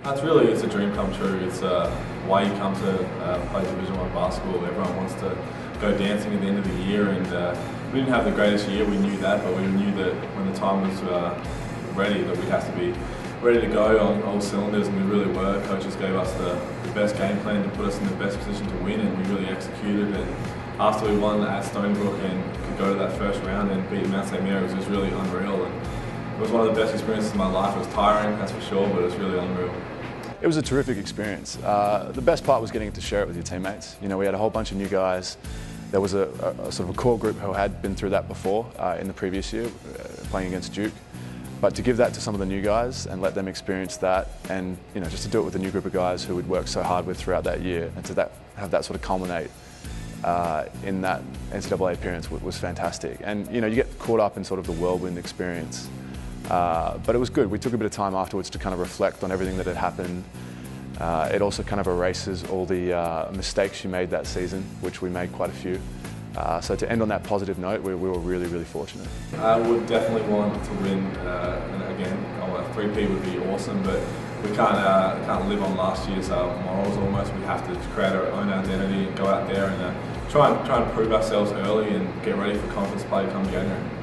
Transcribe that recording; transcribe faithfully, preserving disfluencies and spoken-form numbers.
That's really, it's a dream come true. It's uh, why you come to uh, play Division One basketball. Everyone wants to go dancing at the end of the year, and uh, we didn't have the greatest year, we knew that, but we knew that when the time was uh, ready that we'd have to be ready to go on all cylinders, and we really were. Coaches gave us the, the best game plan to put us in the best position to win, and we really executed. And after we won at Stonebrook and could go to that first round and beat Mount Saint Mary's, it was really unreal. And it was one of the best experiences of my life. It was tiring, that's for sure, but it was really unreal. It was a terrific experience. Uh, the best part was getting to share it with your teammates. You know, we had a whole bunch of new guys. There was a, a, a sort of a core group who had been through that before uh, in the previous year, uh, playing against Duke. But to give that to some of the new guys and let them experience that, and you know, just to do it with a new group of guys who we'd worked so hard with throughout that year, and to that, have that sort of culminate uh, in that N C double A appearance was fantastic. And you know, you get caught up in sort of the whirlwind experience. Uh, but it was good. We took a bit of time afterwards to kind of reflect on everything that had happened. Uh, it also kind of erases all the uh, mistakes you made that season, which we made quite a few. Uh, so to end on that positive note, we, we were really, really fortunate. I would definitely want to win, uh, and again, a three-peat would be awesome, but we can't, uh, can't live on last year's uh, morals almost. We have to create our own identity and go out there and uh, try, and, try and prove ourselves early and get ready for conference play come January.